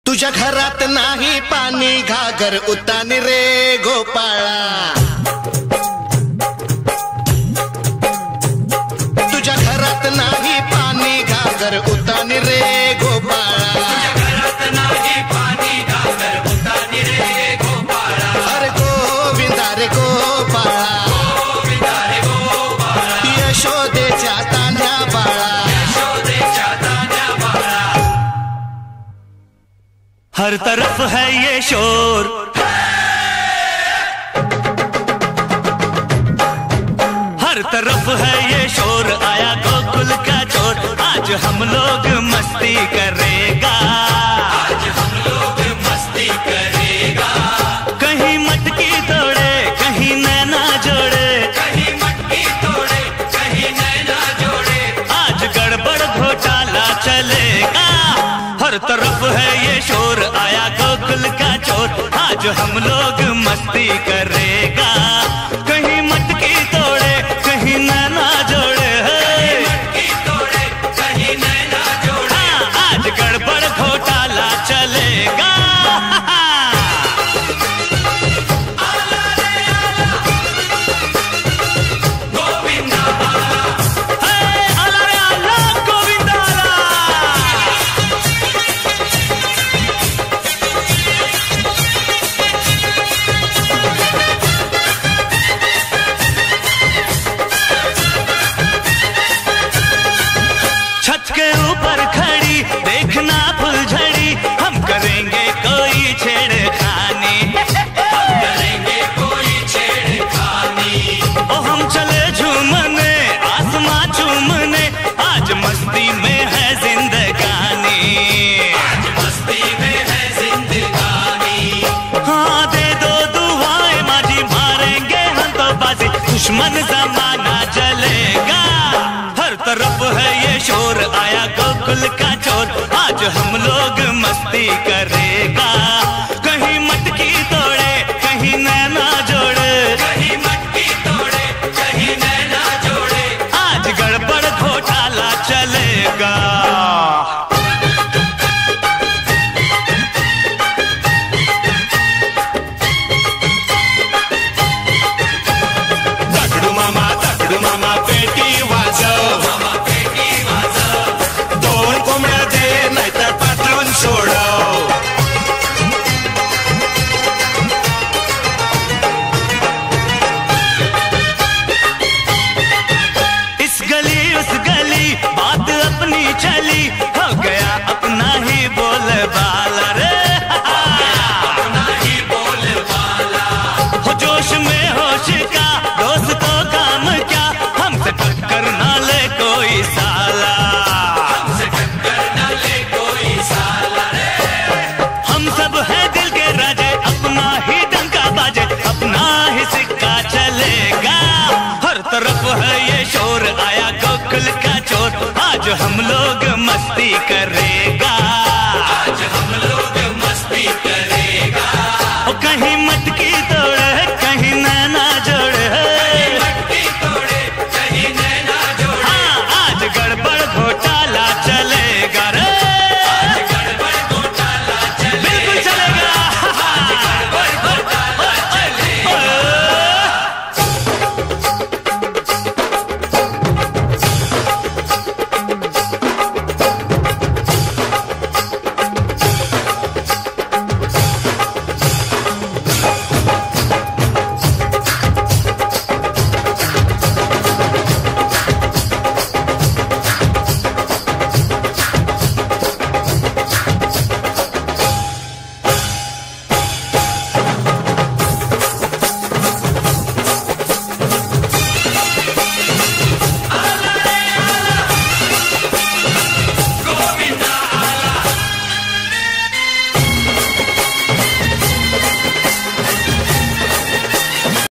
तुझ्या घरात नाही पाणी घागर उतानी रे गोपाळा, तुझ्या घरात नाही पाणी घागर उतानी रे गोपाळा, तुझ्या घरात नाही पाणी घागर उतानी रे गोपाळा, अरे गोविंदा रे गोपाळा, गोविंदा रे गोपाळा, यशोदेच्या तान्ह्या बाळा, यशोदेच्या तान्ह्या बाळा। हर तरफ है ये शोर, हर तरफ है ये शोर, आया गोकुल का चोर, आज हम लोग मस्ती करेगा, आज हम लोग मस्ती करेगा। कहीं मटकी तोड़े कहीं नैना जोड़े, कहीं मटकी तोड़े कहीं नैना जोड़े, आज गड़बड़ घोटाला चलेगा। हर तरफ है ये शोर, आया गोकुल का चोर, आज हम लोग मस्ती करेगा, कहीं मटकी तोड़े कहीं नैना जोड़े, कहीं मटकी तोड़े कहीं नैना जोड़े, हाँ, आज गड़बड़ घोटाला चलेगा। आला रे आला, गोविंदा आला, हे, आला रे आला, गोविंदा आला। छत के ऊपर खड़ी देखना फुलझड़ी, हम करेंगे कोई छेड़खानी, हम करेंगे कोई छेड़खानी, ओ हम चले झूमने आसमां चूमने, आज मस्ती में है जिंदगानी, आज मस्ती में है जिंदगानी। हाँ दे दो दुआएं माजी, मारेंगे हम तो बाजी, दुश्मन जमाना चलेगा। हर तरफ है ये शोर, आया गोकुल का चोर, आज हम लोग मस्ती करेगा, कहीं मटकी तोड़े कहीं नैना जोड़े, कहीं मटकी तोड़े कहीं नैना जोड़े, आज गड़बड़ घोटाला चलेगा। दगडू मामा पेटी वाजव, मामा पेटी वाजव, दोन कोंबड्या दे नाहीतर पाठवून सोडव। इस गली उस गली बात अपनी चली, हो गया अपना ही बोलबाला रे, अपना ही बोलबाला, हो जोश में होश का दोस्तों काम क्या, हमसे टक्कर ना ले कोई साला, हमसे टक्कर न ले कोई साला रे। हम सब है दिल के राजे, अपना ही डंका बाजे, अपना ही सिक्का चलेगा। हर तरफ है ये शोर, आया गोकुल का चोर, आज हम लोग मस्ती कर